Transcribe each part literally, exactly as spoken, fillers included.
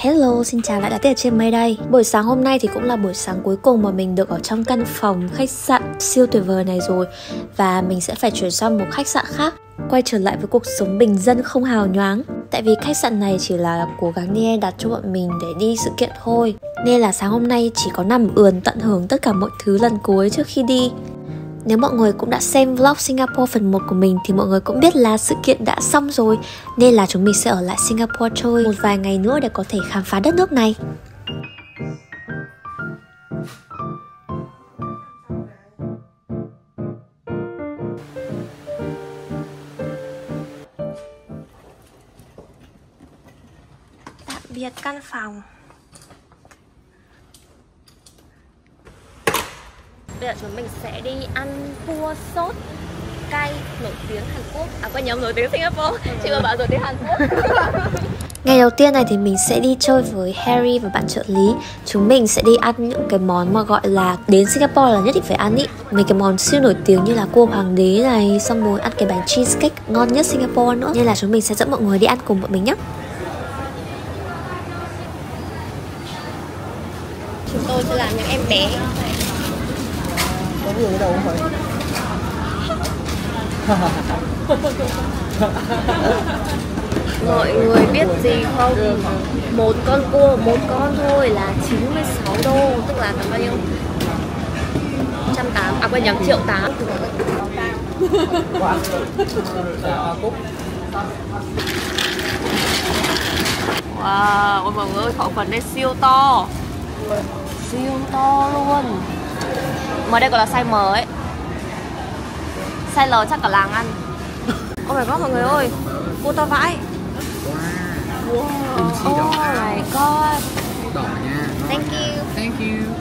Hello, xin chào lại là Tiết trên mây đây. Buổi sáng hôm nay thì cũng là buổi sáng cuối cùng mà mình được ở trong căn phòng khách sạn siêu tuyệt vời này rồi. Và mình sẽ phải chuyển sang một khách sạn khác, quay trở lại với cuộc sống bình dân không hào nhoáng. Tại vì khách sạn này chỉ là cố gắng đi đặt cho bọn mình để đi sự kiện thôi, nên là sáng hôm nay chỉ có nằm ườn tận hưởng tất cả mọi thứ lần cuối trước khi đi. Nếu mọi người cũng đã xem vlog Singapore phần một của mình thì mọi người cũng biết là sự kiện đã xong rồi, nên là chúng mình sẽ ở lại Singapore chơi một vài ngày nữa để có thể khám phá đất nước này. Tạm biệt căn phòng. Bây giờ chúng mình sẽ đi ăn cua sốt cay nổi tiếng Hàn Quốc. À quên nhầm, nổi tiếng Singapore. Chị vừa bảo rồi tiếng Hàn Quốc. Ngày đầu tiên này thì mình sẽ đi chơi với Harry và bạn trợ lý. Chúng mình sẽ đi ăn những cái món mà gọi là đến Singapore là nhất định phải ăn ý. Mấy cái món siêu nổi tiếng như là cua hoàng đế này, xong rồi ăn cái bánh cheesecake ngon nhất Singapore nữa. Nên là chúng mình sẽ dẫn mọi người đi ăn cùng bọn mình nhé. Chúng tôi sẽ làm những em bé. Có người ở đâu không phải? Mọi người biết gì không? Một con cua, một con thôi là chín mươi sáu đô, tức là tầm bao nhiêu? một trăm tám mươi, à quên nhầm, triệu tám. Wow, ôi mọi người ơi, khẩu phần đây siêu to. Siêu to luôn. Mà đây còn là size M ấy. Size L chắc cả làng ăn. Oh my god mọi người ơi, cua to vãi. Wow. Oh my god. Đỏ nha. Thank you. Thank you.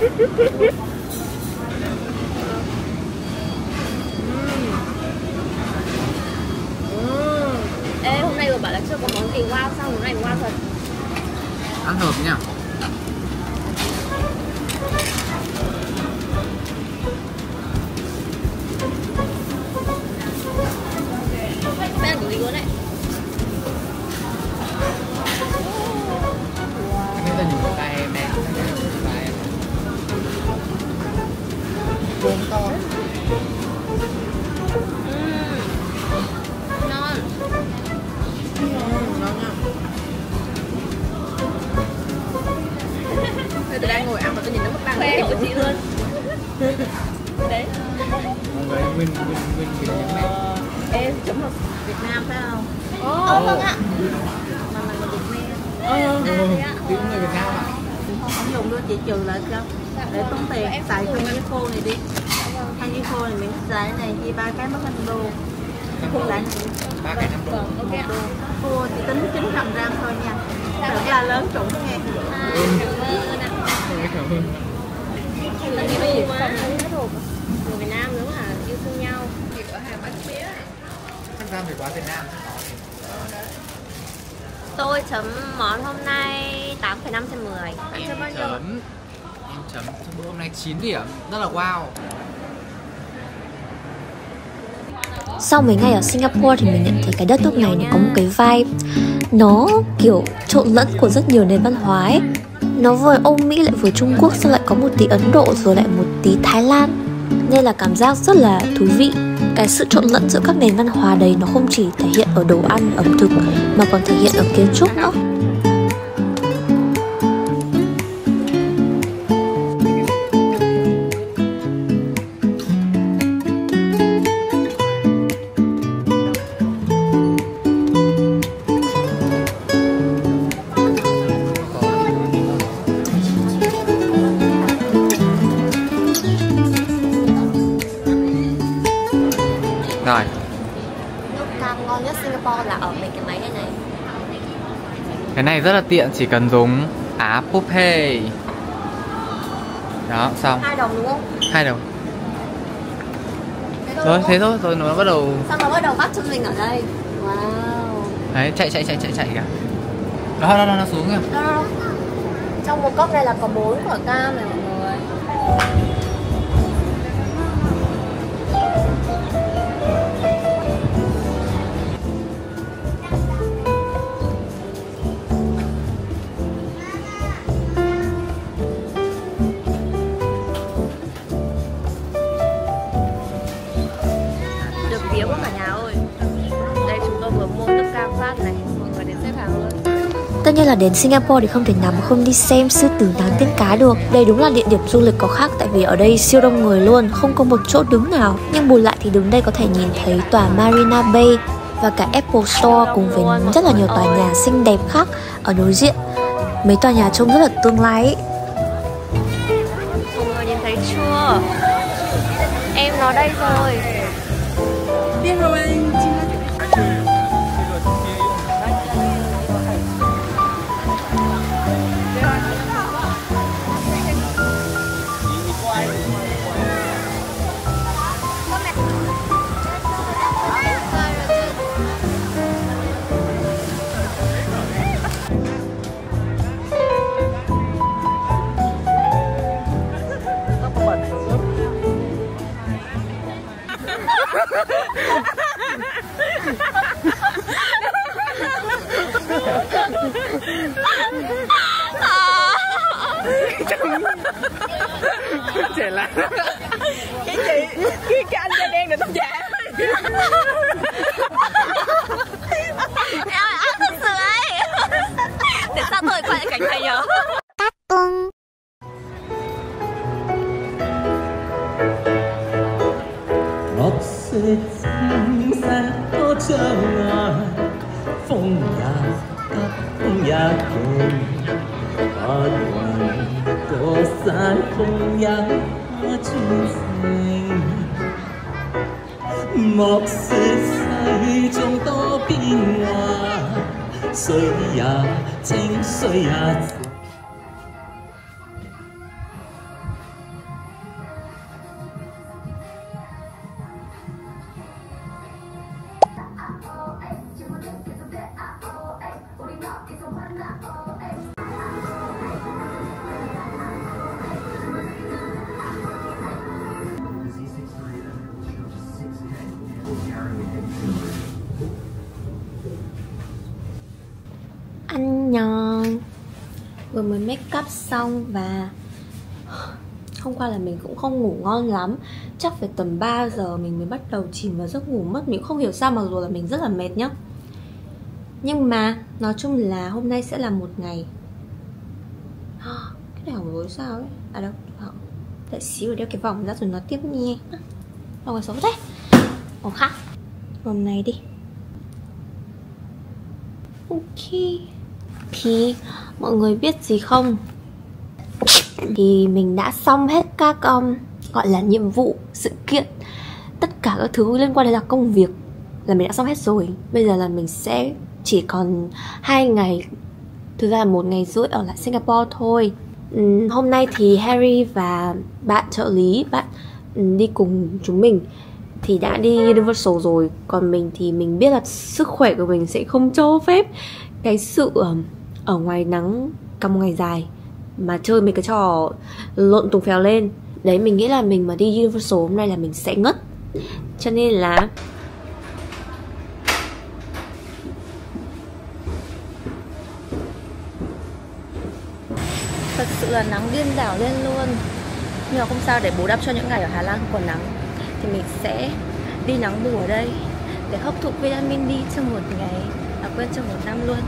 Mm. Ê, hôm nay rồi bảo là chưa có món gì wow, sao hôm nay wow thật. Ăn hợp nha. Đây là gì luôn đấy. Cái là những tay em nè. Cua to. Uhm. Ngon. Uhm, ngon nha. Tôi đang ngồi ăn mà tôi nhìn nó mất năng Khoe của chị luôn. Đấy. Mọi người win win win win những này. Em chấm một Việt Nam phải không? Ồ, oh, vâng ạ. Mà là người Việt Nam. Ờ, thế ạ? tiếng người Việt Nam ạ. Không dùng đưa chị trừ lại cho. Để tốn tiền, xài trong cái phô này đi. Ăn cái phô này mình xài cái này chia ba cái mất năm đô. Không lại ba cái năm đô. Ok ạ. phô chỉ tính chín trăm gram thôi nha. Đừng la lớn trụng nghe. À, cảm ơn ạ. Cảm ơn. Mình yêu quá. Người Việt Nam đúng là yêu thương nhau. Thì ở hàng bánh mía. Chắc ra phải qua Việt Nam. Tôi chấm món hôm nay tám phẩy năm trên mười. Bạn chấm bao nhiêu? Chấm. Em chấm cho bữa hôm nay chín điểm. Rất là wow. Sau mấy ngày ở Singapore thì mình nhận thấy cái đất nước này nó có một cái vibe. Nó kiểu trộn lẫn của rất nhiều nền văn hóa ấy. Nó vừa Âu Mỹ lại vừa Trung Quốc, xong lại có một tí Ấn Độ rồi lại một tí Thái Lan. Nên là cảm giác rất là thú vị. Cái sự trộn lẫn giữa các nền văn hóa đấy nó không chỉ thể hiện ở đồ ăn, ẩm thực mà còn thể hiện ở kiến trúc nữa. Rồi. Nước cam ngon nhất Singapore là ở mấy cái máy này này. Cái này rất là tiện, chỉ cần dùng Apple Pay. Đó, xong. Hai đồng đúng không? Hai đồng. Rồi, thế thôi, rồi nó bắt đầu. Xong nó bắt đầu bắt cho mình ở đây. Wow. Đấy, chạy chạy chạy chạy chạy kìa. Đó, đó, đó, nó xuống kìa. Đó, đó. Trong một cốc này là có bốn quả cam này mọi người. như là đến Singapore thì không thể nào mà không đi xem sư tử nắng tiên cá được. Đây đúng là địa điểm du lịch có khác, tại vì ở đây siêu đông người luôn, không có một chỗ đứng nào. Nhưng bù lại thì đứng đây có thể nhìn thấy tòa Marina Bay và cả Apple Store cùng với rất là nhiều tòa nhà xinh đẹp khác ở đối diện. Mấy tòa nhà trông rất là tương lai ấy. Mọi người nhìn thấy chưa? Em nó đây rồi. Biết rồi anh. Trẻ lại Cái chị, cái, cái anh da đen này tóc giả. Em ác thật sự ấy. Tại sao tôi quay lại cảnh này nhở? Cắt tung. 落雪青山多障礙，風也急，風也勁，白雲過山峰也可轉成。莫說世眾多變化，水也清，水也靜。 Annyeong. Vừa mới make up xong và hôm qua là mình cũng không ngủ ngon lắm. Chắc phải tầm ba giờ mình mới bắt đầu chìm vào giấc ngủ mất. Mình cũng không hiểu sao, mặc dù là mình rất là mệt nhá. Nhưng mà nói chung là hôm nay sẽ là một ngày. Cái này hỏng rồi sao ấy. À đâu, hỏng. Đợi xíu để đeo cái vòng ra rồi nói tiếp nha. Vòng này xấu thế. Vòng khác. Vòng này đi. Ok. Thì mọi người biết gì không? Thì mình đã xong hết các um, gọi là nhiệm vụ, sự kiện, tất cả các thứ liên quan đến là công việc là mình đã xong hết rồi. Bây giờ là mình sẽ chỉ còn hai ngày, thực ra là một ngày rưỡi ở lại Singapore thôi. uhm, Hôm nay thì Harry và bạn trợ lý, bạn um, đi cùng chúng mình thì đã đi Universal rồi. Còn mình thì mình biết là sức khỏe của mình sẽ không cho phép cái sự um, ở ngoài nắng cả một ngày dài mà chơi mấy cái trò lộn tùng phèo lên. Đấy, mình nghĩ là mình mà đi Universal hôm nay là mình sẽ ngất. Cho nên là Thật sự là nắng điên đảo lên luôn. Nhưng mà không sao, để bù đắp cho những ngày ở Hà Lan không còn nắng thì mình sẽ đi nắng bù ở đây để hấp thụ vitamin D trong một ngày, à quên, trong một năm luôn.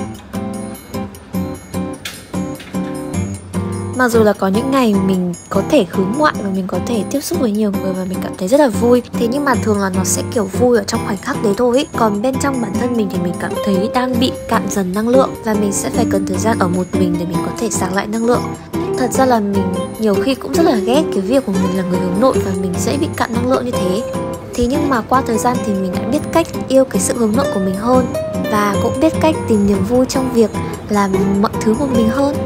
mặc dù là có những ngày mình có thể hướng ngoại và mình có thể tiếp xúc với nhiều người và mình cảm thấy rất là vui, thế nhưng mà thường là nó sẽ kiểu vui ở trong khoảnh khắc đấy thôi ấy. Còn bên trong bản thân mình thì mình cảm thấy đang bị cạn dần năng lượng và mình sẽ phải cần thời gian ở một mình để mình có thể sạc lại năng lượng. Thật ra là mình nhiều khi cũng rất là ghét cái việc của mình là người hướng nội và mình dễ bị cạn năng lượng như thế. Thế nhưng mà qua thời gian thì mình đã biết cách yêu cái sự hướng nội của mình hơn và cũng biết cách tìm niềm vui trong việc làm mọi thứ một mình hơn.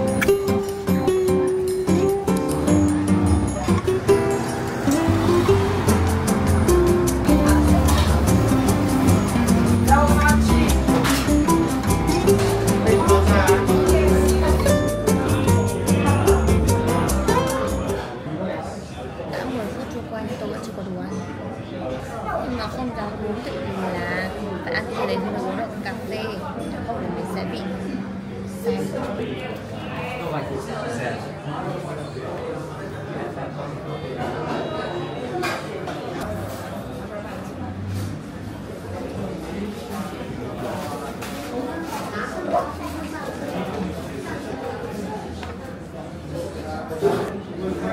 Nhưng mà không dám uống tự vì là phải ăn cái đấy thì nó uống được cà phê, không thì mình sẽ bị say.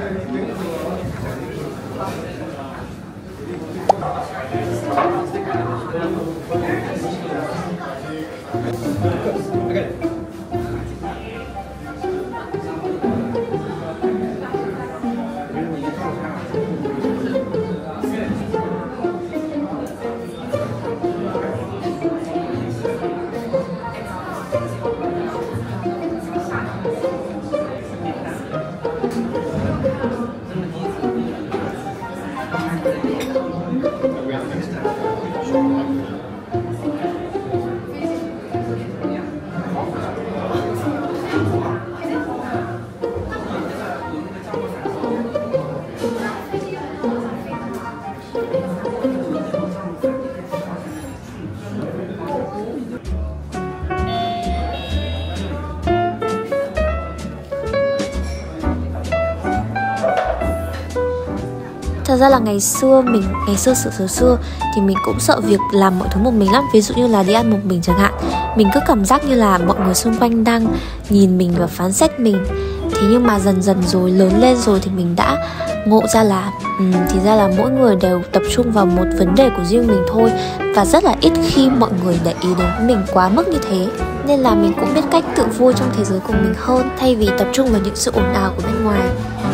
Thật ra là ngày xưa mình, ngày xưa xưa xưa xưa thì mình cũng sợ việc làm mọi thứ một mình lắm. Ví dụ như là đi ăn một mình chẳng hạn. Mình cứ cảm giác như là mọi người xung quanh đang nhìn mình và phán xét mình. Thế nhưng mà dần dần rồi, lớn lên rồi thì mình đã ngộ ra là um, thì ra là mỗi người đều tập trung vào một vấn đề của riêng mình thôi. Và rất là ít khi mọi người để ý đến mình quá mức như thế. Nên là mình cũng biết cách tự vui trong thế giới của mình hơn, thay vì tập trung vào những sự ồn ào của bên ngoài.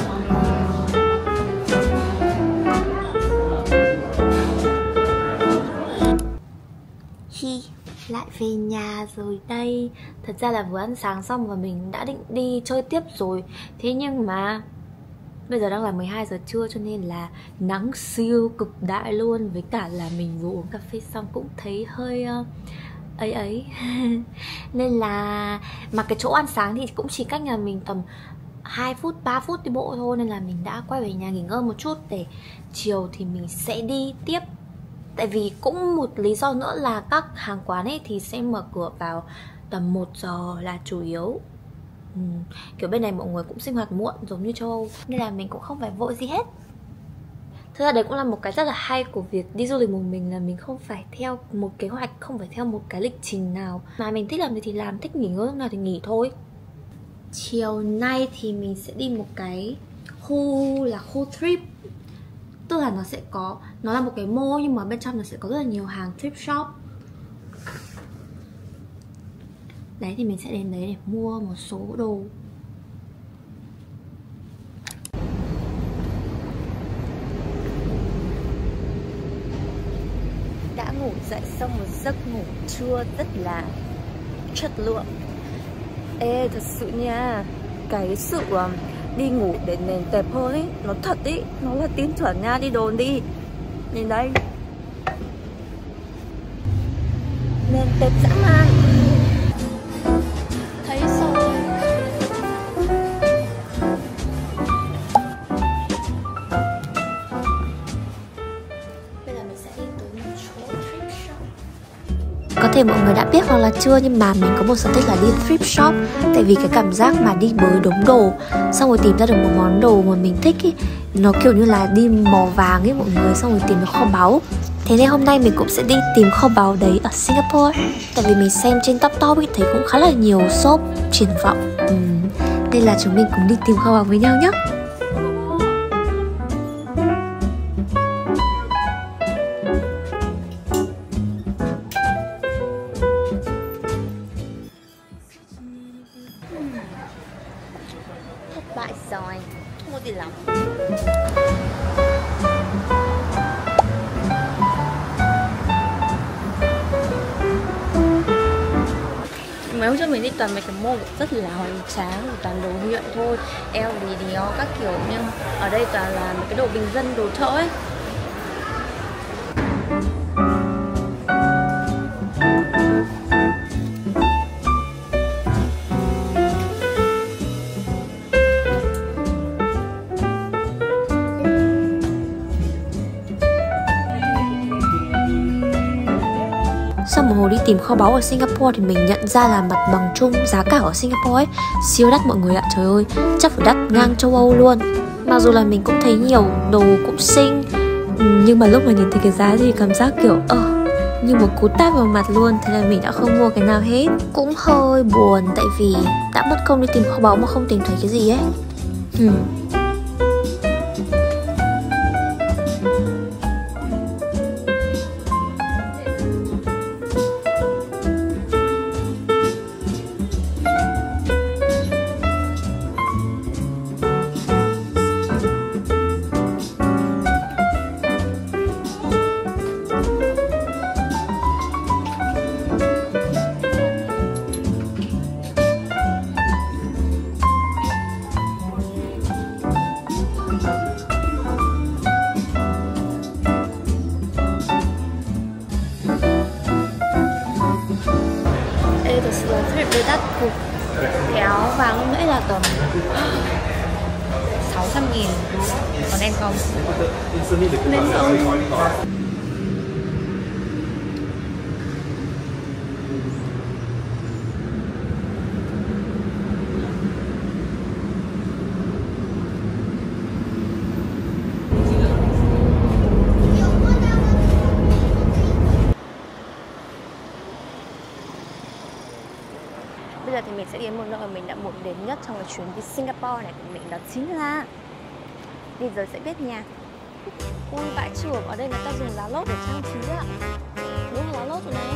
Hi, lại về nhà rồi đây. Thật ra là vừa ăn sáng xong và mình đã định đi chơi tiếp rồi. Thế nhưng mà bây giờ đang là mười hai giờ trưa cho nên là nắng siêu cực đại luôn. Với cả là mình vừa uống cà phê xong cũng thấy hơi uh, ấy ấy nên là mà cái chỗ ăn sáng thì cũng chỉ cách nhà mình tầm hai phút, ba phút đi bộ thôi. Nên là mình đã quay về nhà nghỉ ngơi một chút để chiều thì mình sẽ đi tiếp. Tại vì cũng một lý do nữa là các hàng quán ấy thì sẽ mở cửa vào tầm một giờ là chủ yếu. ừ, Kiểu bên này mọi người cũng sinh hoạt muộn giống như châu Âu, nên là mình cũng không phải vội gì hết. Thực ra đấy cũng là một cái rất là hay của việc đi du lịch một mình, là mình không phải theo một kế hoạch, không phải theo một cái lịch trình nào. Mà mình thích làm gì thì làm, thích nghỉ ngơi lúc nào thì nghỉ thôi. Chiều nay thì mình sẽ đi một cái khu là khu Thrift. Tức là nó sẽ có, nó là một cái mall nhưng mà bên trong nó sẽ có rất là nhiều hàng thrift shop. Đấy thì mình sẽ đến đấy để mua một số đồ. Đã ngủ dậy sau một giấc ngủ trưa rất là chất lượng. Ê, thật sự nha, cái sự um, đi ngủ để nền đẹp hơn ý, nó thật ý, nó là tin chuẩn nha, đi đồn đi. Nhìn đây, nền đẹp dã man. Thấy rồi. Bây giờ mình sẽ đi tới một chỗ thrift shop. Có thể mọi người đã biết hoặc là chưa, nhưng mà mình có một sở thích là đi thrift shop. Tại vì cái cảm giác mà đi bới đống đồ xong rồi tìm ra được một món đồ mà mình thích ý, nó kiểu như là đi mò vàng ấy mọi người, xong rồi tìm được kho báu. Thế nên hôm nay mình cũng sẽ đi tìm kho báu đấy ở Singapore. Tại vì mình xem trên top top ấy, thấy cũng khá là nhiều shop triển vọng. ừ. Nên là chúng mình cùng đi tìm kho báu với nhau nhé. Thất bại rồi, không có gì lắm. Mấy hôm trước mình đi toàn mấy cái mall rất là hoành tráng, toàn đồ nhựa thôi, eo lì đéo các kiểu, nhưng ở đây toàn là mấy cái đồ bình dân, đồ chợ ấy. Sau một hồi đi tìm kho báu ở Singapore thì mình nhận ra là mặt bằng chung giá cả ở Singapore ấy siêu đắt mọi người ạ. Trời ơi, chắc phải đắt ngang châu Âu luôn. Mặc dù là mình cũng thấy nhiều đồ cũng xinh, nhưng mà lúc mà nhìn thấy cái giá thì cảm giác kiểu ơ uh, như một cú tát vào mặt luôn. Thế là mình đã không mua cái nào hết. Cũng hơi buồn tại vì đã mất công đi tìm kho báu mà không tìm thấy cái gì ấy. hmm. vàng lúc nãy là tầm sáu trăm nghìn. Còn em không? Nên không. Bây giờ thì mình sẽ đến một nơi mà mình đã muốn đến nhất trong cái chuyến đi Singapore này của mình, đó chính là, bây giờ sẽ biết nha. Ui, vãi chưởng, ở đây người ta dùng lá lốt để trang trí ạ. Đúng là lá lốt rồi này.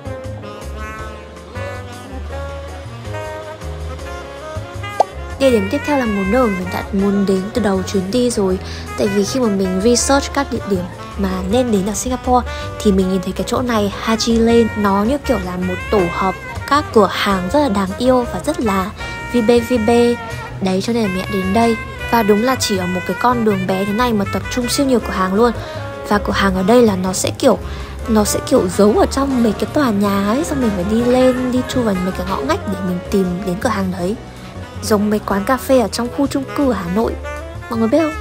Địa điểm tiếp theo là một nơi mà mình đã muốn đến từ đầu chuyến đi rồi. Tại vì khi mà mình research các địa điểm mà nên đến ở Singapore thì mình nhìn thấy cái chỗ này, Haji Lane, nó như kiểu là một tổ hợp các cửa hàng rất là đáng yêu và rất là vi bê vi bê. Đấy, cho nên là mình đã đến đây. Và đúng là chỉ ở một cái con đường bé thế này mà tập trung siêu nhiều cửa hàng luôn. Và cửa hàng ở đây là nó sẽ kiểu Nó sẽ kiểu giấu ở trong mấy cái tòa nhà ấy, xong mình phải đi lên, đi chui vào mấy cái ngõ ngách để mình tìm đến cửa hàng đấy. Giống mấy quán cà phê ở trong khu chung cư ở Hà Nội, mọi người biết không?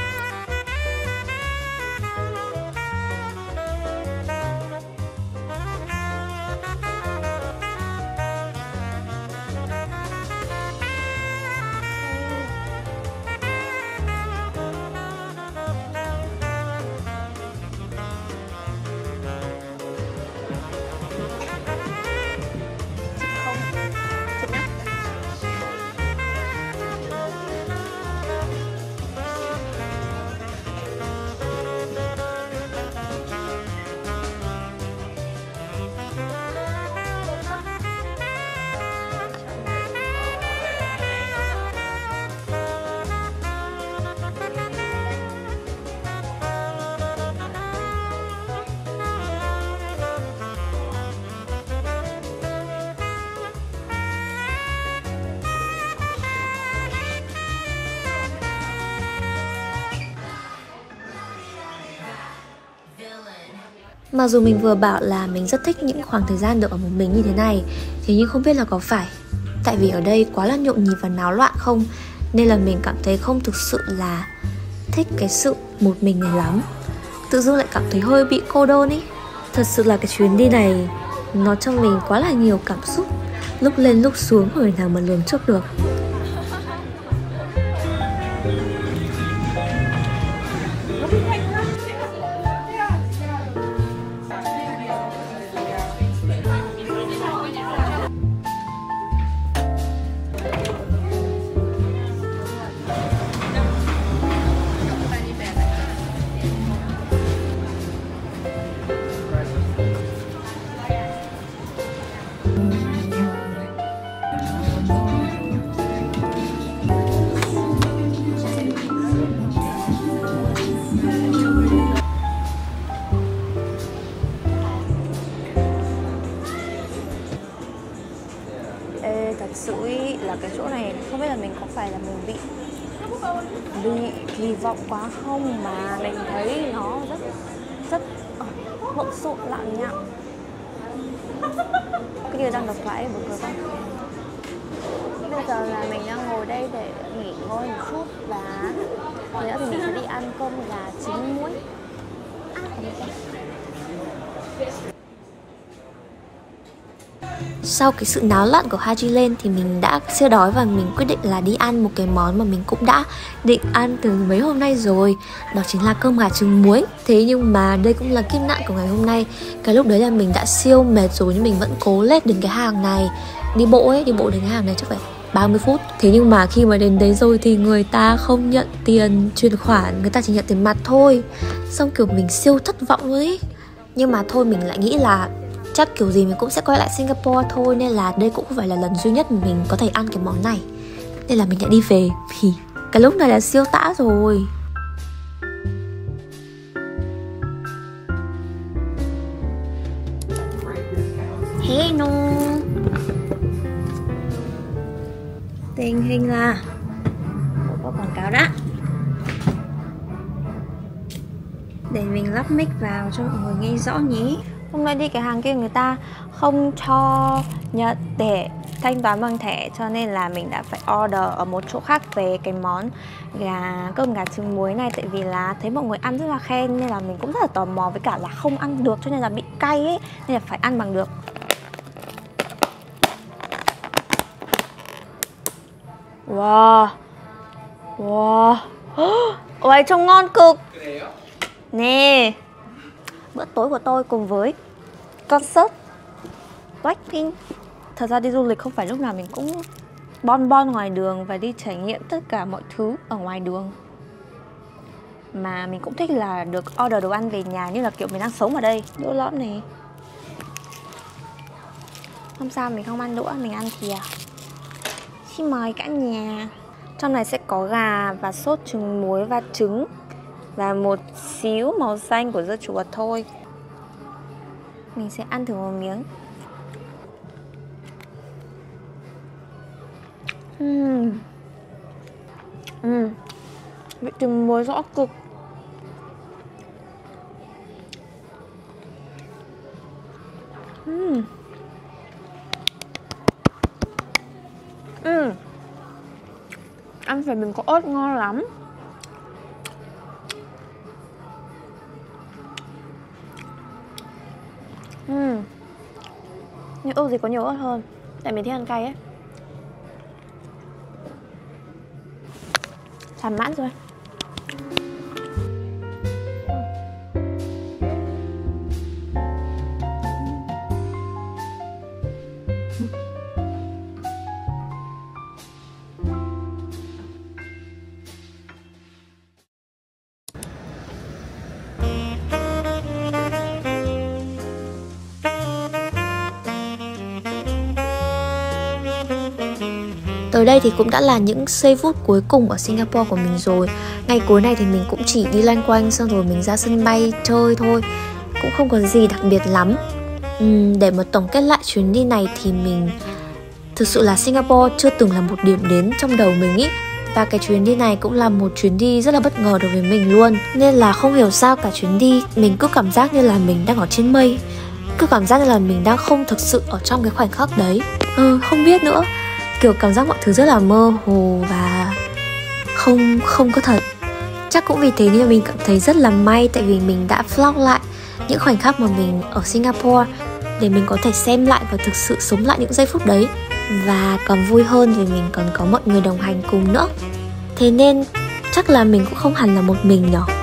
Mặc dù mình vừa bảo là mình rất thích những khoảng thời gian được ở một mình như thế này, thế nhưng không biết là có phải tại vì ở đây quá là nhộn nhịp và náo loạn không, nên là mình cảm thấy không thực sự là thích cái sự một mình này lắm. Tự dưng lại cảm thấy hơi bị cô đơn ý. Thật sự là cái chuyến đi này nó cho mình quá là nhiều cảm xúc, lúc lên lúc xuống người nào mà lường trước được. Thật sự ý, là cái chỗ này không biết là mình có phải là mình bị bị kỳ vọng quá không, mà mình thấy nó rất rất uh, lộn xộn lặng nhặng. Cái điều đang đọc lại buồn cười quá. Bây giờ là mình đang ngồi đây để nghỉ ngơi một chút và thì nữa thì mình sẽ đi ăn cơm gà chín muối. Sau cái sự náo loạn của Haji Lane thì mình đã siêu đói và mình quyết định là đi ăn một cái món mà mình cũng đã định ăn từ mấy hôm nay rồi. Đó chính là cơm gà trứng muối. Thế nhưng mà đây cũng là kiếp nạn của ngày hôm nay. Cái lúc đấy là mình đã siêu mệt rồi nhưng mình vẫn cố lết đến cái hàng này. Đi bộ ấy, đi bộ đến cái hàng này chắc phải ba mươi phút. Thế nhưng mà khi mà đến đấy rồi thì người ta không nhận tiền chuyển khoản, người ta chỉ nhận tiền mặt thôi. Xong kiểu mình siêu thất vọng luôn ấy. Nhưng mà thôi mình lại nghĩ là chắc kiểu gì mình cũng sẽ quay lại Singapore thôi, nên là đây cũng không phải là lần duy nhất mình có thể ăn cái món này. Nên là mình đã đi về vì cái lúc này là siêu tã rồi. Hello. Tình hình là có quảng cáo đã. Để mình lắp mic vào cho mọi người nghe rõ nhé. Hôm nay đi cái hàng kia người ta không cho nhận để thanh toán bằng thẻ, cho nên là mình đã phải order ở một chỗ khác về cái món gà cơm gà trứng muối này. Tại vì là thấy mọi người ăn rất là khen nên là mình cũng rất là tò mò, với cả là không ăn được cho nên là bị cay ấy, nên là phải ăn bằng được. Wow. Wow. Ôi trông ngon cực. Nè, bữa tối của tôi cùng với concert Blackpink. Thật ra đi du lịch không phải lúc nào mình cũng bon bon ngoài đường và đi trải nghiệm tất cả mọi thứ ở ngoài đường, mà mình cũng thích là được order đồ ăn về nhà, như là kiểu mình đang sống ở đây. Đũa lõm này, không sao mình không ăn đũa, mình ăn thìa. Xin mời cả nhà. Trong này sẽ có gà và sốt trứng muối và trứng, và một xíu màu xanh của dưa chuột thôi. Mình sẽ ăn thử một miếng. Uhm. Uhm. Vị trứng muối rõ cực. Uhm. Uhm. Ăn phải mình có ớt ngon lắm. Uhm. Nhưng ớt gì có nhiều ớt hơn, tại mình thích ăn cay ấy. Thỏa mãn rồi. Tới đây thì cũng đã là những giây phút cuối cùng ở Singapore của mình rồi. Ngày cuối này thì mình cũng chỉ đi loanh quanh xong rồi mình ra sân bay chơi thôi, cũng không có gì đặc biệt lắm. uhm, Để mà tổng kết lại chuyến đi này thì mình thực sự là Singapore chưa từng là một điểm đến trong đầu mình ý. Và cái chuyến đi này cũng là một chuyến đi rất là bất ngờ đối với mình luôn. Nên là không hiểu sao cả chuyến đi mình cứ cảm giác như là mình đang ở trên mây, cứ cảm giác như là mình đang không thực sự ở trong cái khoảnh khắc đấy. ừ, Không biết nữa, kiểu cảm giác mọi thứ rất là mơ hồ và không không có thật. Chắc cũng vì thế nên mình cảm thấy rất là may, tại vì mình đã vlog lại những khoảnh khắc mà mình ở Singapore để mình có thể xem lại và thực sự sống lại những giây phút đấy. Và còn vui hơn vì mình còn có mọi người đồng hành cùng nữa. Thế nên chắc là mình cũng không hẳn là một mình nhở.